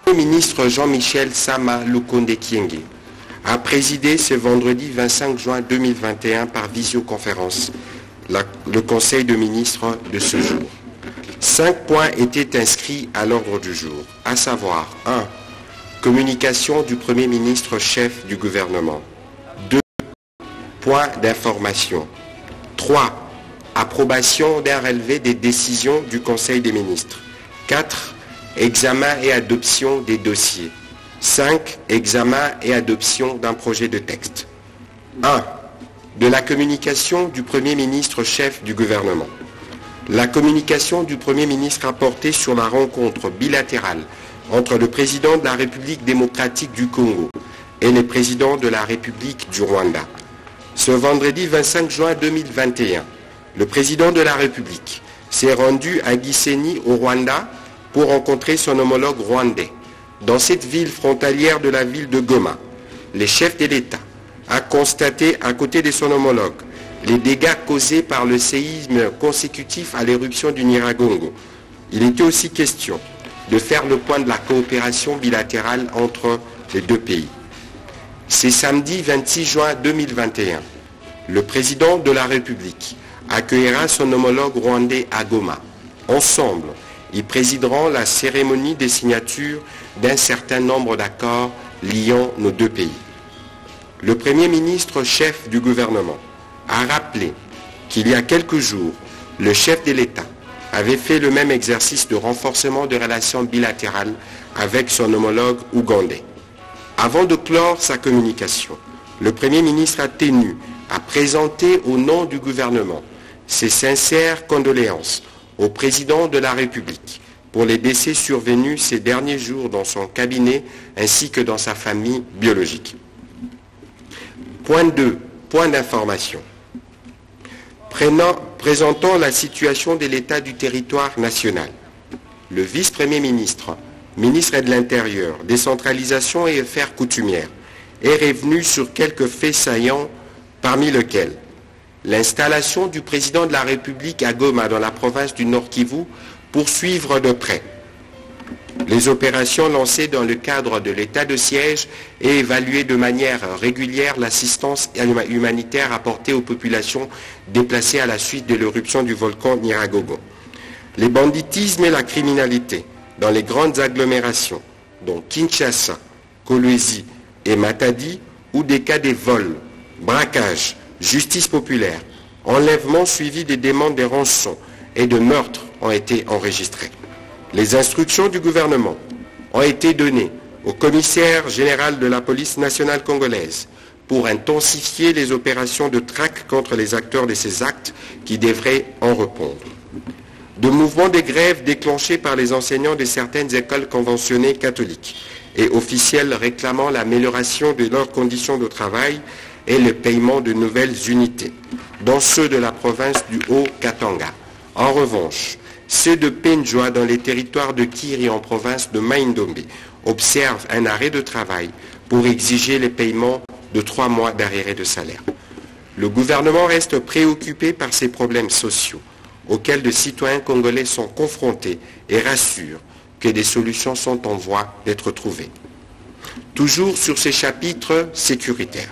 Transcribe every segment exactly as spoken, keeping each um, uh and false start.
Le ministre Jean-Michel Sama Lukonde Kyenge a présidé ce vendredi vingt-cinq juin deux mille vingt et un par visioconférence la, le Conseil de ministres de ce jour. Cinq points étaient inscrits à l'ordre du jour, à savoir un. Communication du Premier ministre chef du gouvernement. deux. Point d'information. trois. Approbation d'un relevé des décisions du Conseil des ministres. quatre. Examen et adoption des dossiers. cinq. Examen et adoption d'un projet de texte. un. De la communication du Premier ministre chef du gouvernement. La communication du Premier ministre a porté sur la rencontre bilatérale entre le président de la République démocratique du Congo et le président de la République du Rwanda. Ce vendredi vingt-cinq juin deux mille vingt et un, le président de la République s'est rendu à Gisenyi au Rwanda pour rencontrer son homologue rwandais. Dans cette ville frontalière de la ville de Goma, les chefs de l'État a constaté à côté de son homologue les dégâts causés par le séisme consécutif à l'éruption du Nyiragongo. Il était aussi question de faire le point de la coopération bilatérale entre les deux pays. C'est samedi vingt-six juin deux mille vingt et un. Le président de la République accueillera son homologue rwandais à Goma. Ensemble, ils présideront la cérémonie des signatures d'un certain nombre d'accords liant nos deux pays. Le Premier ministre chef du gouvernement a rappelé qu'il y a quelques jours, le chef de l'État avait fait le même exercice de renforcement de relations bilatérales avec son homologue ougandais. Avant de clore sa communication, le Premier ministre a tenu à présenter au nom du gouvernement ses sincères condoléances au président de la République pour les décès survenus ces derniers jours dans son cabinet ainsi que dans sa famille biologique. Point deux. Point d'information. Prenant, présentant la situation de l'état du territoire national. Le vice-premier ministre, ministre de l'Intérieur, décentralisation et affaires coutumières, est revenu sur quelques faits saillants, parmi lesquels l'installation du président de la République à Goma dans la province du Nord Kivu pour suivre de près les opérations lancées dans le cadre de l'état de siège et évaluer de manière régulière l'assistance humanitaire apportée aux populations déplacées à la suite de l'éruption du volcan Nyiragongo. Les banditismes et la criminalité dans les grandes agglomérations, dont Kinshasa, Kolwezi et Matadi, ou des cas de vols, braquages, justice populaire, enlèvements suivis des demandes de rançons et de meurtres ont été enregistrés. Les instructions du gouvernement ont été données au commissaire général de la police nationale congolaise pour intensifier les opérations de traque contre les acteurs de ces actes qui devraient en répondre. De mouvements de grève déclenchés par les enseignants de certaines écoles conventionnées catholiques et officielles réclamant l'amélioration de leurs conditions de travail et le paiement de nouvelles unités, dont ceux de la province du Haut-Katanga. En revanche, ceux de Penjoa dans les territoires de Kiri en province de Maïndombe observent un arrêt de travail pour exiger le paiement de trois mois d'arriérés de salaire. Le gouvernement reste préoccupé par ces problèmes sociaux auxquels de citoyens congolais sont confrontés et rassure que des solutions sont en voie d'être trouvées. Toujours sur ces chapitres sécuritaires,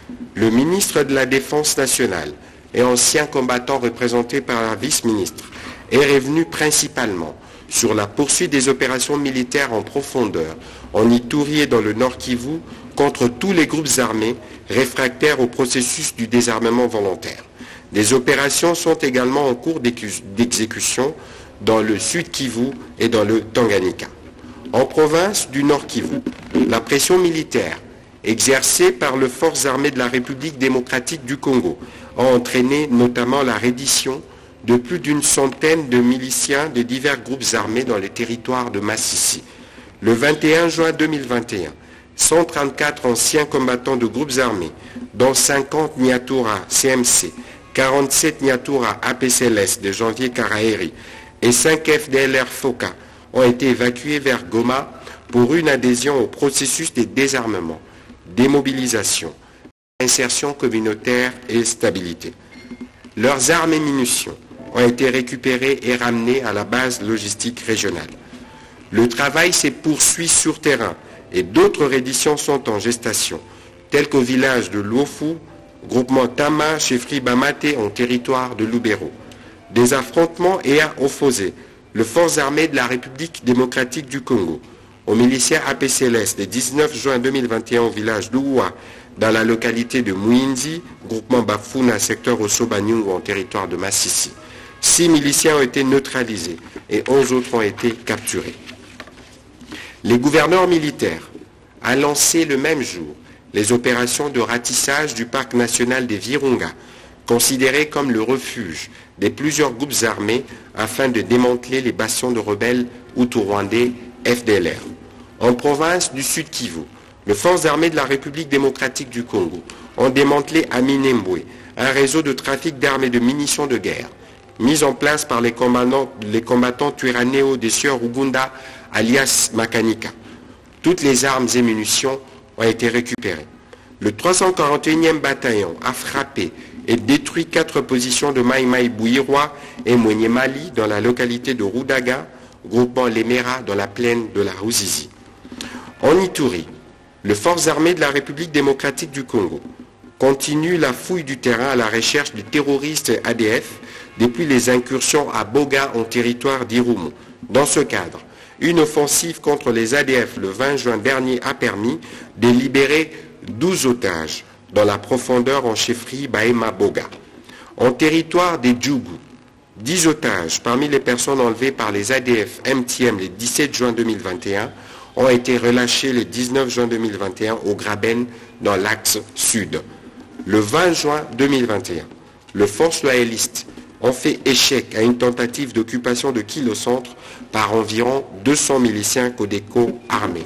le ministre de la Défense nationale et ancien combattant représenté par la vice-ministre est revenu principalement sur la poursuite des opérations militaires en profondeur en Ituri et dans le Nord Kivu contre tous les groupes armés réfractaires au processus du désarmement volontaire. Des opérations sont également en cours d'exécution dans le Sud Kivu et dans le Tanganyika. En province du Nord Kivu, la pression militaire exercée par les forces armées de la République démocratique du Congo a entraîné notamment la reddition de plus d'une centaine de miliciens de divers groupes armés dans les territoires de Massissi. Le vingt et un juin deux mille vingt et un, cent trente-quatre anciens combattants de groupes armés, dont cinquante Nyatura C M C, quarante-sept Nyatura A P C L S de Janvier Karaeri et cinq F D L R Foka, ont été évacués vers Goma pour une adhésion au processus de désarmement, démobilisation, insertion communautaire et stabilité. Leurs armes et munitions ont été récupérées et ramenées à la base logistique régionale. Le travail s'est poursuivi sur terrain et d'autres redditions sont en gestation, telles qu'au village de Luofu, groupement Tama, chefferie Bamate en territoire de Lubero. Des affrontements et à opposer les forces armées de la République démocratique du Congo aux miliciens A P C L S le dix-neuf juin deux mille vingt et un au village d'Ouwa, dans la localité de Mouinzi, groupement Bafuna, secteur Osso-Banyungu en territoire de Massissi. Six miliciens ont été neutralisés et onze autres ont été capturés. Les gouverneurs militaires ont lancé le même jour les opérations de ratissage du parc national des Virunga, considéré comme le refuge de plusieurs groupes armés afin de démanteler les bastions de rebelles hutu-rwandais F D L R. En province du Sud Kivu, les forces armées de la République démocratique du Congo ont démantelé à Minembwe un réseau de trafic d'armes et de munitions de guerre, mis en place par les combattants, les combattants Twirwaneho des sieurs Ugunda, alias Makanika. Toutes les armes et munitions ont été récupérées. Le trois cent quarante et unième bataillon a frappé et détruit quatre positions de Mai Mai Bouirwa et Mwenye Mali dans la localité de Rudaga, groupement Lemera dans la plaine de la Ruzizi. En Ituri, les forces armées de la République démocratique du Congo continuent la fouille du terrain à la recherche du terroriste A D F depuis les incursions à Boga en territoire d'Irumu. Dans ce cadre, une offensive contre les A D F le vingt juin dernier a permis de libérer douze otages dans la profondeur en chefferie Bahema Boga. En territoire des Djougou, dix otages parmi les personnes enlevées par les A D F M T M le dix-sept juin deux mille vingt et un ont été relâchés le dix-neuf juin deux mille vingt et un au Graben dans l'axe sud. Le vingt juin deux mille vingt et un, les forces loyalistes ont fait échec à une tentative d'occupation de Kilo-Centre par environ deux cents miliciens Codeco armés.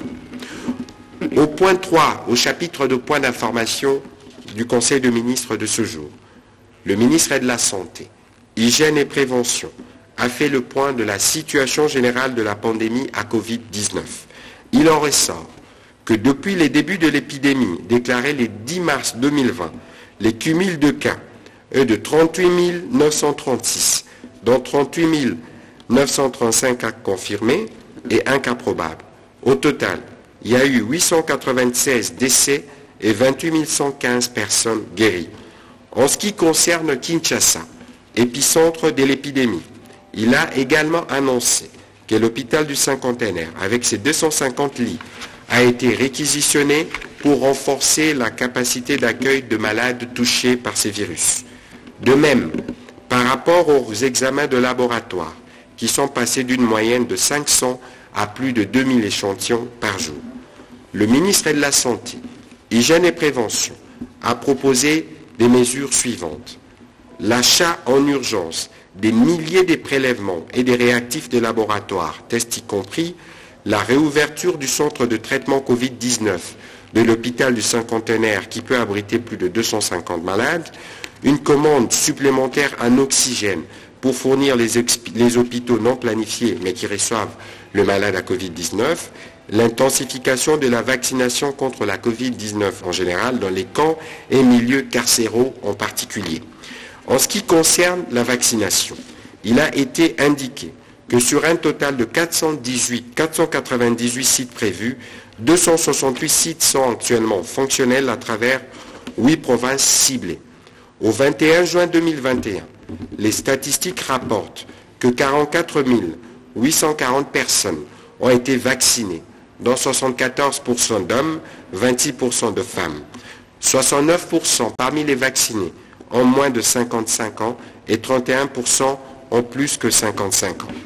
Au point trois, au chapitre de points d'information du Conseil de ministres de ce jour, le ministre de la Santé, Hygiène et Prévention a fait le point de la situation générale de la pandémie à Covid dix-neuf. Il en ressort que depuis les débuts de l'épidémie, déclaré le dix mars deux mille vingt, les cumuls de cas est de trente-huit mille neuf cent trente-six, dont trente-huit mille neuf cent trente-cinq cas confirmés et un cas probable. Au total, il y a eu huit cent quatre-vingt-seize décès et vingt-huit mille cent quinze personnes guéries. En ce qui concerne Kinshasa, épicentre de l'épidémie, il a également annoncé que l'hôpital du Cinquantenaire, avec ses deux cent cinquante lits, a été réquisitionné pour renforcer la capacité d'accueil de malades touchés par ces virus. De même, par rapport aux examens de laboratoire, qui sont passés d'une moyenne de cinq cents à plus de deux mille échantillons par jour, le ministre de la Santé, Hygiène et Prévention a proposé des mesures suivantes. L'achat en urgence des milliers de prélèvements et des réactifs de laboratoire, tests y compris, la réouverture du centre de traitement Covid dix-neuf de l'hôpital du Cinquantenaire qui peut abriter plus de deux cent cinquante malades, une commande supplémentaire en oxygène pour fournir les, les hôpitaux non planifiés mais qui reçoivent le malade à Covid dix-neuf, l'intensification de la vaccination contre la Covid dix-neuf en général dans les camps et milieux carcéraux en particulier. En ce qui concerne la vaccination, il a été indiqué que sur un total de quatre cent dix-huit, quatre cent quatre-vingt-dix-huit sites prévus, deux cent soixante-huit sites sont actuellement fonctionnels à travers huit provinces ciblées. Au vingt et un juin deux mille vingt et un, les statistiques rapportent que quarante-quatre mille huit cent quarante personnes ont été vaccinées, dont soixante-quatorze pour cent d'hommes, vingt-six pour cent de femmes. soixante-neuf pour cent parmi les vaccinés ont moins de cinquante-cinq ans et trente et un pour cent ont plus que cinquante-cinq ans.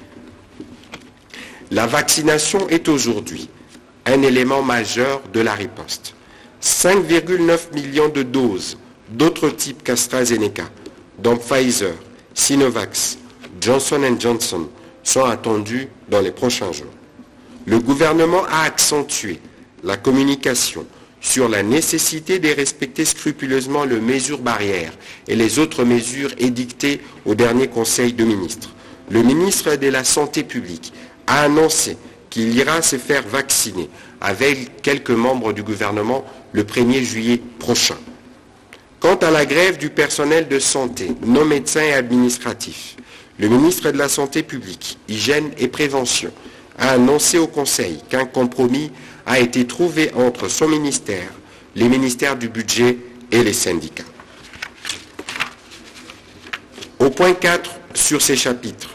La vaccination est aujourd'hui un élément majeur de la riposte. cinq virgule neuf millions de doses d'autres types qu'AstraZeneca, dont Pfizer, Sinovac, Johnson and Johnson, sont attendues dans les prochains jours. Le gouvernement a accentué la communication sur la nécessité de respecter scrupuleusement les mesures barrières et les autres mesures édictées au dernier Conseil de ministres. Le ministre de la Santé publique a annoncé qu'il ira se faire vacciner avec quelques membres du gouvernement le premier juillet prochain. Quant à la grève du personnel de santé, non médecins et administratifs, le ministre de la Santé publique, Hygiène et Prévention a annoncé au Conseil qu'un compromis a été trouvé entre son ministère, les ministères du budget et les syndicats. Au point quatre sur ces chapitres,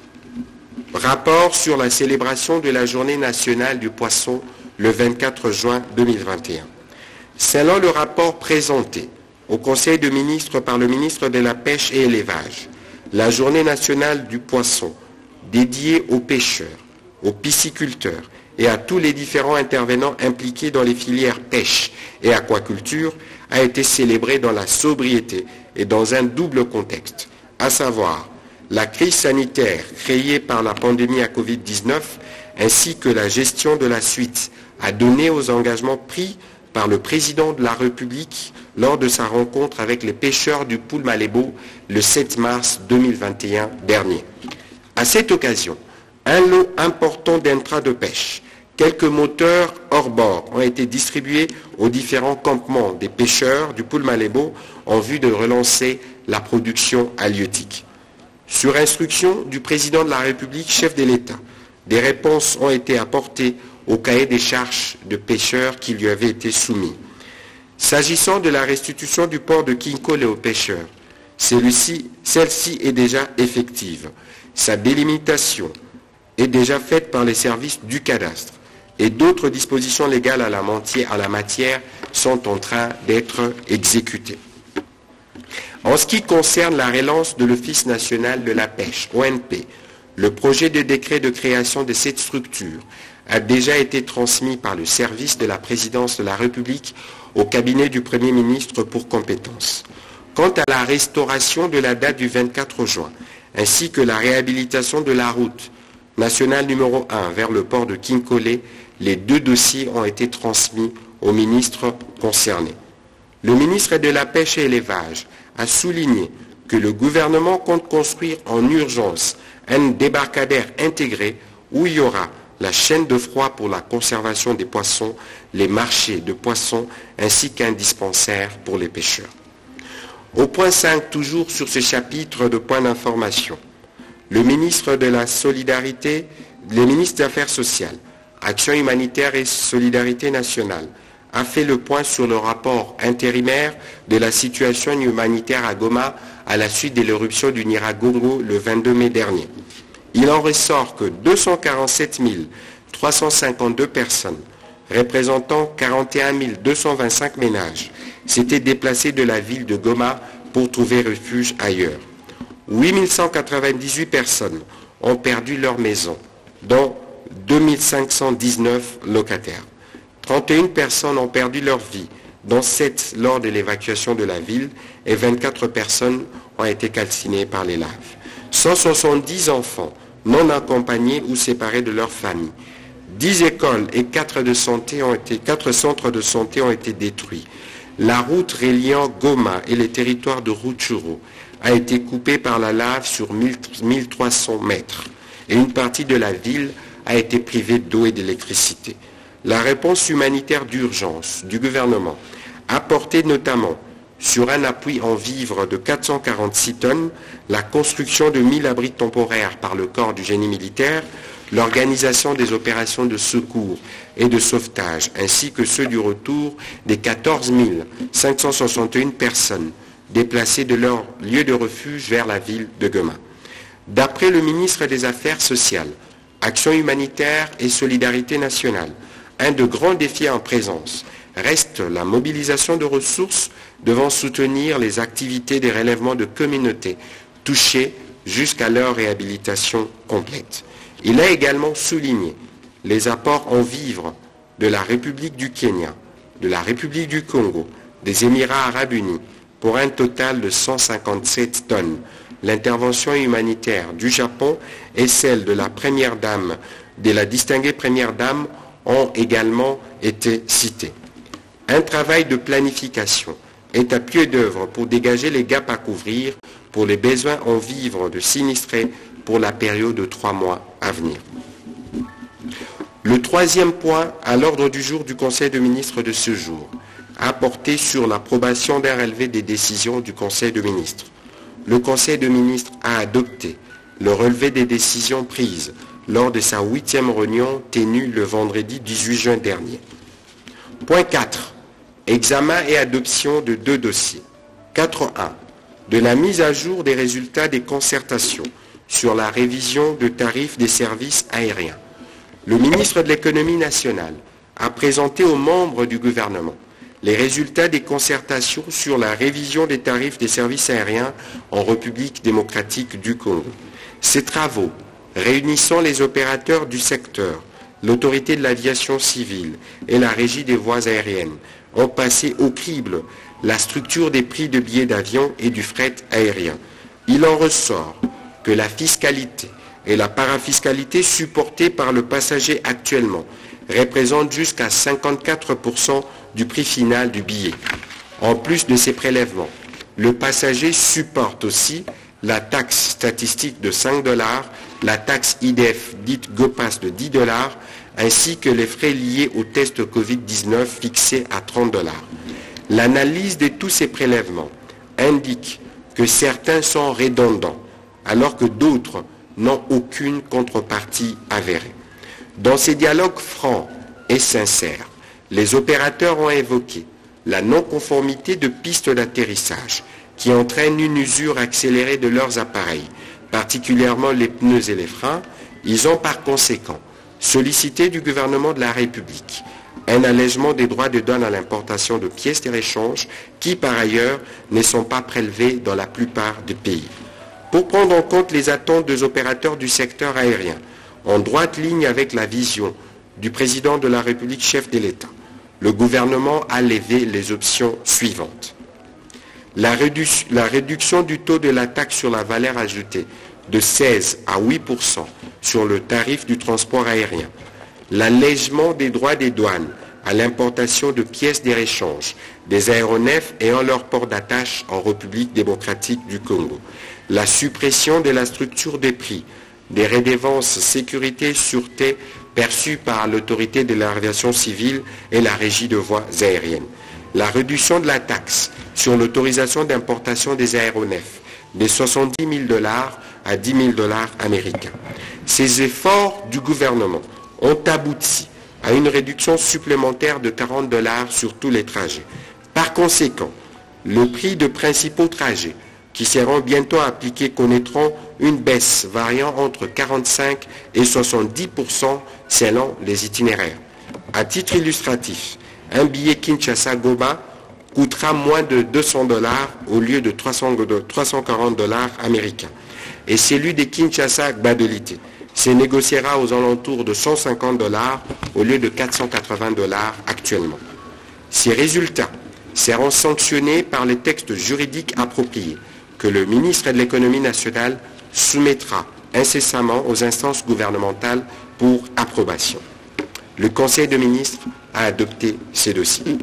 rapport sur la célébration de la Journée nationale du poisson le vingt-quatre juin deux mille vingt et un. Selon le rapport présenté au Conseil de ministres par le ministre de la Pêche et Élevage, la Journée nationale du poisson, dédiée aux pêcheurs, aux pisciculteurs et à tous les différents intervenants impliqués dans les filières pêche et aquaculture, a été célébrée dans la sobriété et dans un double contexte, à savoir la crise sanitaire créée par la pandémie à covid dix-neuf ainsi que la gestion de la suite a donné aux engagements pris par le président de la République lors de sa rencontre avec les pêcheurs du Poul Malébo le sept mars deux mille vingt et un dernier. À cette occasion, un lot important d'intrants de pêche, quelques moteurs hors bord ont été distribués aux différents campements des pêcheurs du Poul Malébo en vue de relancer la production halieutique. Sur instruction du président de la République, chef de l'État, des réponses ont été apportées au cahier des charges de pêcheurs qui lui avait été soumis. S'agissant de la restitution du port de Kinkole aux pêcheurs, celui-ci, celle-ci est déjà effective. Sa délimitation est déjà faite par les services du cadastre et d'autres dispositions légales à la, matière, à la matière sont en train d'être exécutées. En ce qui concerne la relance de l'Office national de la pêche, O N P, le projet de décret de création de cette structure a déjà été transmis par le service de la présidence de la République au cabinet du Premier ministre pour compétence. Quant à la restauration de la date du vingt-quatre juin, ainsi que la réhabilitation de la route nationale numéro un vers le port de Kinkole, les deux dossiers ont été transmis au ministre concerné. Le ministre de la Pêche et Élevage a souligné que le gouvernement compte construire en urgence un débarcadère intégré où il y aura la chaîne de froid pour la conservation des poissons, les marchés de poissons ainsi qu'un dispensaire pour les pêcheurs. Au point cinq, toujours sur ce chapitre de points d'information, le ministre de la Solidarité, le ministre des Affaires sociales, Action humanitaire et solidarité nationale, a fait le point sur le rapport intérimaire de la situation humanitaire à Goma à la suite de l'éruption du Nyiragongo le vingt-deux mai dernier. Il en ressort que deux cent quarante-sept mille trois cent cinquante-deux personnes, représentant quarante et un mille deux cent vingt-cinq ménages, s'étaient déplacées de la ville de Goma pour trouver refuge ailleurs. huit mille cent quatre-vingt-dix-huit personnes ont perdu leur maison, dont deux mille cinq cent dix-neuf locataires. trente et une personnes ont perdu leur vie, dont sept lors de l'évacuation de la ville, et vingt-quatre personnes ont été calcinées par les laves. cent soixante-dix enfants non accompagnés ou séparés de leur famille. dix écoles et quatre, de santé ont été, quatre centres de santé ont été détruits. La route reliant Goma et les territoires de Rutshuru a été coupée par la lave sur mille trois cents mètres et une partie de la ville a été privée d'eau et d'électricité. La réponse humanitaire d'urgence du gouvernement a porté notamment sur un appui en vivres de quatre cent quarante-six tonnes, la construction de mille abris temporaires par le corps du génie militaire, l'organisation des opérations de secours et de sauvetage, ainsi que ceux du retour des quatorze mille cinq cent soixante et une personnes déplacées de leur lieu de refuge vers la ville de Goma. D'après le ministre des Affaires sociales, Action humanitaire et solidarité nationale, un de grands défis en présence reste la mobilisation de ressources devant soutenir les activités des relèvements de communautés touchées jusqu'à leur réhabilitation complète. Il a également souligné les apports en vivres de la République du Kenya, de la République du Congo, des Émirats arabes unis, pour un total de cent cinquante-sept tonnes. L'intervention humanitaire du Japon et celle de la première dame, de la distinguée première dame, ont également été citées. Un travail de planification est à pied d'œuvre pour dégager les gaps à couvrir pour les besoins en vivres de sinistrés pour la période de trois mois à venir. Le troisième point à l'ordre du jour du Conseil de ministres de ce jour a porté sur l'approbation d'un relevé des décisions du Conseil de ministres. Le Conseil de ministres a adopté le relevé des décisions prises lors de sa huitième réunion tenue le vendredi dix-huit juin dernier. Point quatre. Examen et adoption de deux dossiers. quatre point un. De la mise à jour des résultats des concertations sur la révision de tarifs des services aériens. Le ministre de l'Économie nationale a présenté aux membres du gouvernement les résultats des concertations sur la révision des tarifs des services aériens en République démocratique du Congo. Ces travaux, réunissant les opérateurs du secteur, l'autorité de l'aviation civile et la régie des voies aériennes, ont passé au crible la structure des prix de billets d'avion et du fret aérien. Il en ressort que la fiscalité et la parafiscalité supportées par le passager actuellement représentent jusqu'à cinquante-quatre pour cent du prix final du billet. En plus de ces prélèvements, le passager supporte aussi la taxe statistique de cinq dollars, la taxe I D F dite GoPass de dix dollars, ainsi que les frais liés au test covid dix-neuf fixés à trente dollars. L'analyse de tous ces prélèvements indique que certains sont redondants, alors que d'autres n'ont aucune contrepartie avérée. Dans ces dialogues francs et sincères, les opérateurs ont évoqué la non-conformité de pistes d'atterrissage qui entraînent une usure accélérée de leurs appareils, particulièrement les pneus et les freins. Ils ont par conséquent sollicité du gouvernement de la République un allègement des droits de douane à l'importation de pièces de réchange qui, par ailleurs, ne sont pas prélevés dans la plupart des pays. Pour prendre en compte les attentes des opérateurs du secteur aérien, en droite ligne avec la vision du président de la République, chef de l'État, le gouvernement a levé les options suivantes. La, rédu- la réduction du taux de la taxe sur la valeur ajoutée de seize à huit pour cent sur le tarif du transport aérien, l'allègement des droits des douanes à l'importation de pièces de réchange des aéronefs ayant leur port d'attache en République démocratique du Congo, la suppression de la structure des prix des redevances sécurité et sûreté perçues par l'autorité de l'aviation civile et la régie de voies aériennes, la réduction de la taxe sur l'autorisation d'importation des aéronefs de soixante-dix mille dollars à dix mille dollars américains. Ces efforts du gouvernement ont abouti à une réduction supplémentaire de quarante dollars sur tous les trajets. Par conséquent, le prix de principaux trajets qui seront bientôt appliqués connaîtront une baisse variant entre quarante-cinq et soixante-dix pour cent selon les itinéraires. À titre illustratif, un billet Kinshasa-Goma coûtera moins de deux cents dollars au lieu de trois cent quarante dollars américains. Et celui de Kinshasa-Gbadolité se négociera aux alentours de cent cinquante dollars au lieu de quatre cent quatre-vingts dollars actuellement. Ces résultats seront sanctionnés par les textes juridiques appropriés que le ministre de l'Économie nationale soumettra incessamment aux instances gouvernementales pour approbation. Le Conseil des ministres a adopté ces dossiers.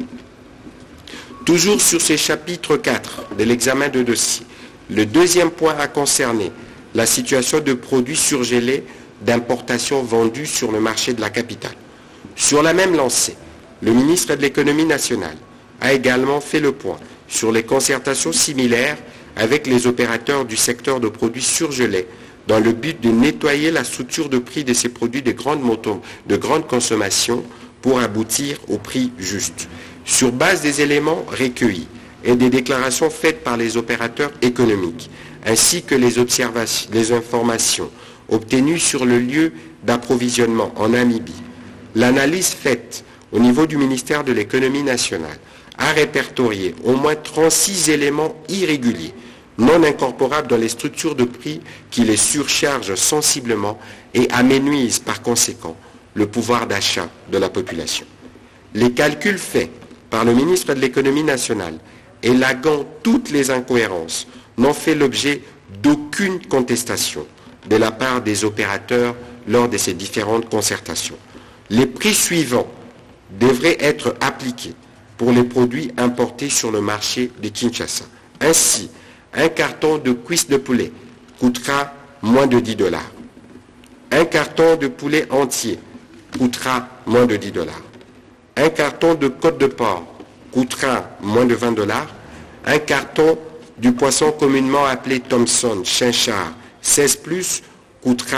Toujours sur ce chapitre quatre de l'examen de dossiers, le deuxième point a concerné la situation de produits surgelés d'importation vendus sur le marché de la capitale. Sur la même lancée, le ministre de l'Économie nationale a également fait le point sur les concertations similaires avec les opérateurs du secteur de produits surgelés dans le but de nettoyer la structure de prix de ces produits de grande, moto, de grande consommation pour aboutir au prix juste. Sur base des éléments recueillis et des déclarations faites par les opérateurs économiques, ainsi que les, observations, les informations obtenues sur le lieu d'approvisionnement en Namibie, l'analyse faite au niveau du ministère de l'Économie nationale a répertorié au moins trente-six éléments irréguliers, non incorporables dans les structures de prix qui les surchargent sensiblement et amenuisent par conséquent le pouvoir d'achat de la population. Les calculs faits par le ministre de l'Économie nationale, élaguant toutes les incohérences, n'ont fait l'objet d'aucune contestation de la part des opérateurs lors de ces différentes concertations. Les prix suivants devraient être appliqués pour les produits importés sur le marché de Kinshasa. Ainsi, un carton de cuisse de poulet coûtera moins de dix dollars. Un carton de poulet entier coûtera moins de dix dollars. Un carton de côte de porc coûtera moins de vingt dollars. Un carton du poisson communément appelé Thomson, chinchard, seize plus, coûtera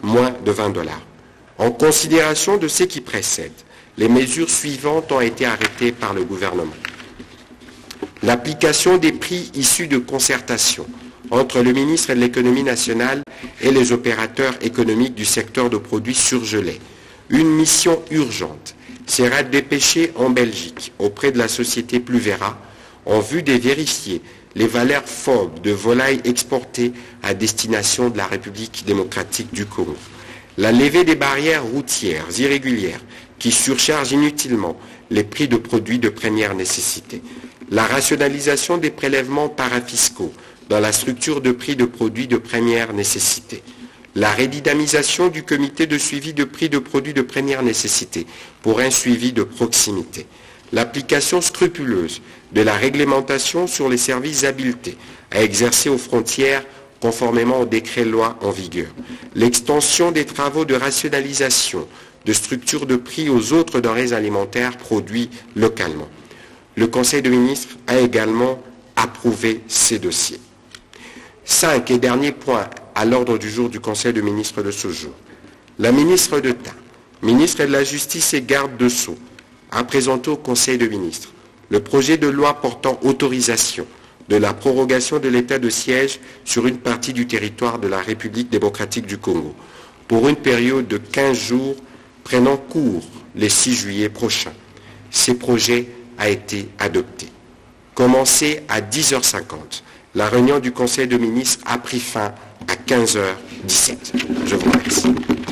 moins de vingt dollars. En considération de ce qui précède, les mesures suivantes ont été arrêtées par le gouvernement. L'application des prix issus de concertation entre le ministre de l'Économie nationale et les opérateurs économiques du secteur de produits surgelés. Une mission urgente sera dépêchée en Belgique auprès de la société Pluvera en vue de vérifier les valeurs F O B de volailles exportées à destination de la République démocratique du Congo. La levée des barrières routières irrégulières qui surchargent inutilement les prix de produits de première nécessité. La rationalisation des prélèvements parafiscaux dans la structure de prix de produits de première nécessité. La redynamisation du comité de suivi de prix de produits de première nécessité pour un suivi de proximité. L'application scrupuleuse de la réglementation sur les services habilités à exercer aux frontières conformément au décret-loi en vigueur. L'extension des travaux de rationalisation de structures de prix aux autres denrées alimentaires produits localement. Le Conseil de ministres a également approuvé ces dossiers. Cinq et dernier point à l'ordre du jour du Conseil de ministres de ce jour. La ministre d'État, ministre de la Justice et garde de Sceaux, a présenté au Conseil de ministres le projet de loi portant autorisation de la prorogation de l'état de siège sur une partie du territoire de la République démocratique du Congo pour une période de quinze jours prenant cours le six juillet prochain. Ce projet a été adopté. Commencé à dix heures cinquante, la réunion du Conseil de ministres a pris fin à quinze heures dix-sept. Je vous remercie.